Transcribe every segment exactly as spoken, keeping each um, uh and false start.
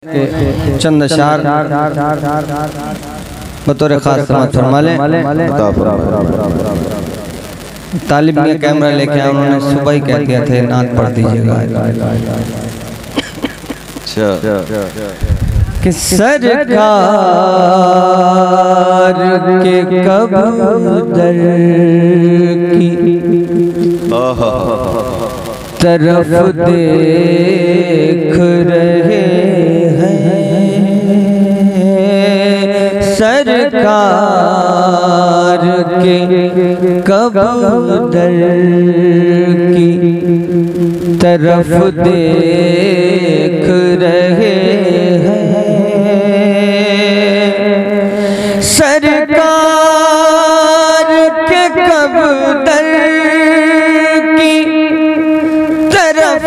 चंद अशार बतौर खास समाअत फरमा लें। तालिब में कैमरा लेके आए, उन्होंने सुबह ही कह दिया थे नात पढ़ दीजिएगा कि सरकार के कबूतर की तरफ देख रहे हैं, सरकार के कबूतर की तरफ देख रहे हैं, सरकार के कबूतर की तरफ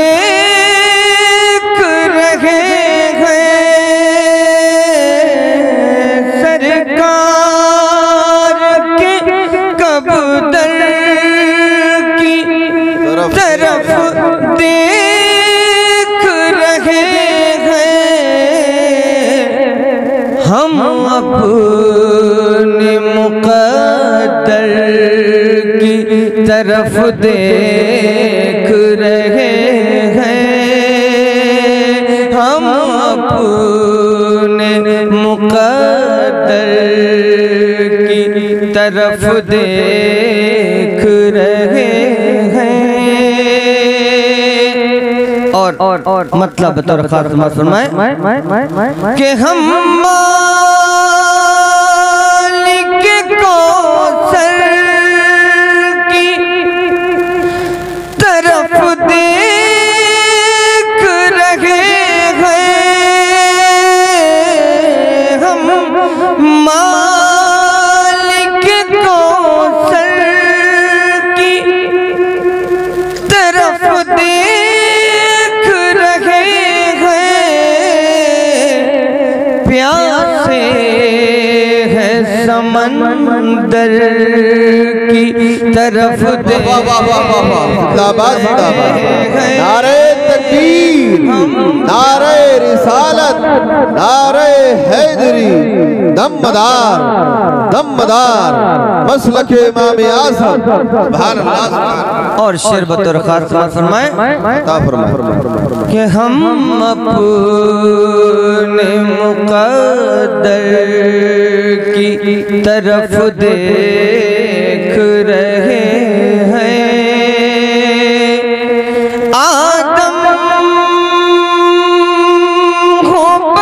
देख रहे हैं, सरकार के कबूतर की तरफ देख रहे हैं, हम अपने मुक़द्दर की तरफ देख रहे हैं, हम अपने मुक़द्दर की तरफ देख रहे हैं। और, और, और मतलब बतौर खास समाअत फरमाएं कि हम मालिक कौसर की तरफ देख रहे हैं, हम मालिक कौसर की तरफ देख रहे हैं, प्यासे है समंदर की तरफ देख रहे हैं, नारे तकबीर, नारे रिसालत, नारे हैदरी, दमदार दमदार मसलके इमाम आज़म, सुभान अल्लाह। और शेर बतौर खास समाअत फरमाएं कि हम अपने मुक़द्दर की तरफ देख रहे हैं, आदम हो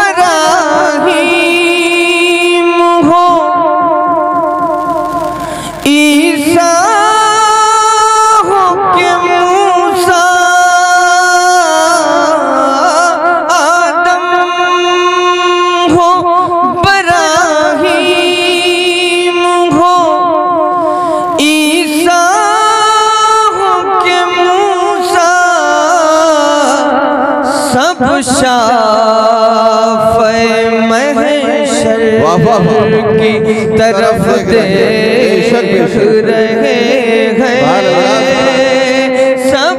इब्राहीम हो ईसा हो के मूसा, आदम हो इब्राहीम हो ईसा हो के मूसा, सब शाफ़े महशर की तरफ देख रहे हैं, सब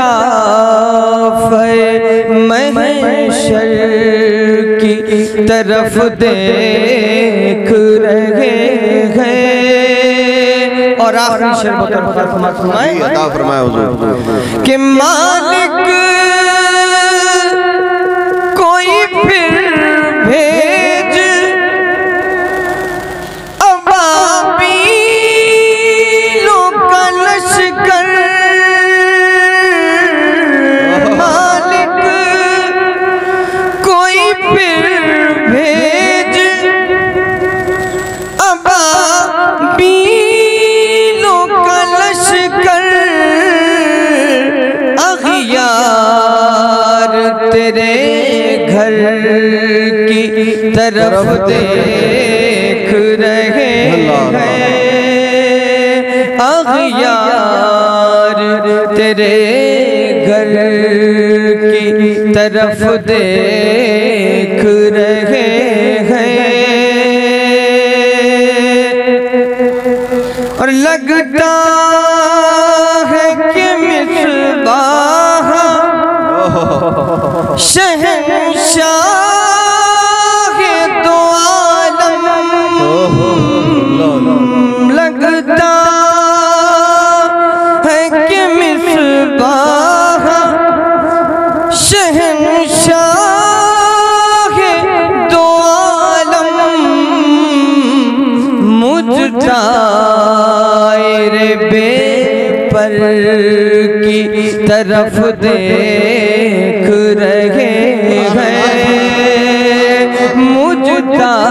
शाफ़े महशर की तरफ देख रहे हैं। और आखिरी शेर बतौर खास समाअत फरमाएं कि मालिक कोई फिर भेज अबाबीलों का लश्कर, मालिक कोई फिर भेज अबाबीलों का लश्कर, अग़ियार तेरे घर की तरफ देख रहे हैं, अग़ियार तेरे घर की तरफ देख रहे हैं। और लगता है कि मिसबाह शहंशाह तरफ देख रहे हैं, मुझ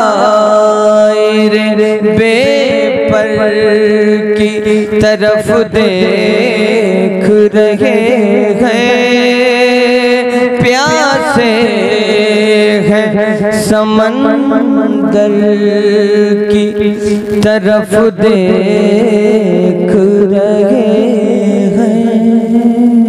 तायरे बेपर की तरफ देख रहे हैं, प्यासे हैं समंदर की तरफ देख रहे हैं।